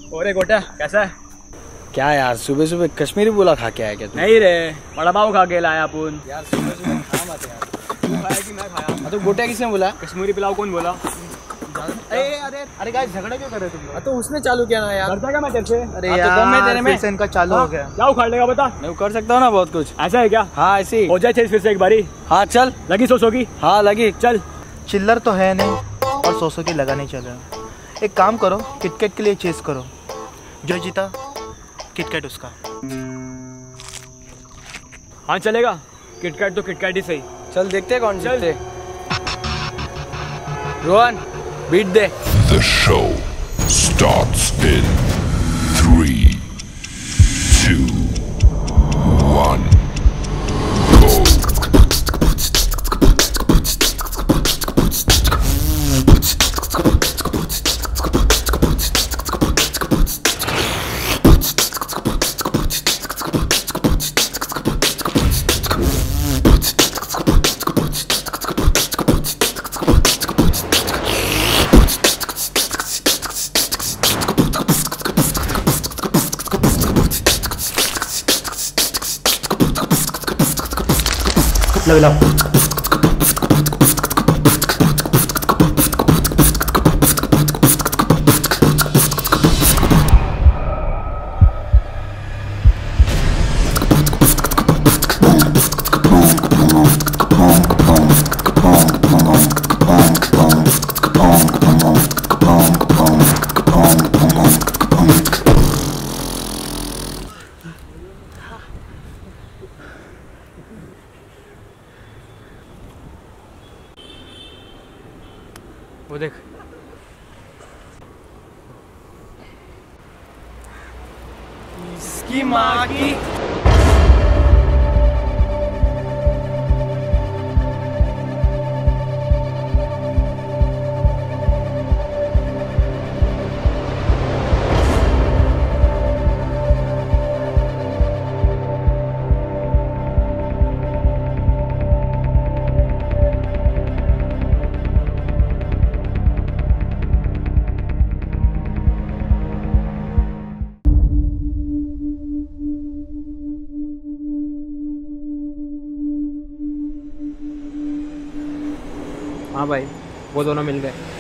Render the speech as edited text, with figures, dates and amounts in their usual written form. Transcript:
और गोटा कैसा है? क्या यार सुबह सुबह कश्मीरी पुलाव खा के आया क्या तू? नहीं रे, बड़ा पाव खा के लाया अपन। यार सुबह सुबह खा मत यार। तू खाया कि मैं खाया? तो गोटा किसने बोला? कश्मीरी पुलाव कौन बोला? अरे गाइस झगड़ा क्यों कर रहे हो तुम लोग? तो उसने चालू किया ना यार। करता क्या मैं तेरे से? अरे यार तेरे में इनका चालू हो गया। क्या उखाड़ लेगा बता? मैं कर सकता हूँ ना बहुत कुछ। ऐसा है क्या? हाँ ऐसे ही हो जाए फिर से एक बारी। हाँ चल लगी 100 की? हाँ लगी चल। चिल्लर तो है नहीं और 100 की लगा नहीं चल रहा। एक काम करो, किटकैट के लिए चेस करो, जो जीता किटकैट उसका। हाँ चलेगा, किटकैट तो किटकैट ही सही। चल देखते हैं कौन जीतते। रोहन बीट दे। The show starts in 3, 2, 1, go. लग वो देख, इसकी माँ की। हाँ भाई वो दोनों मिल गए।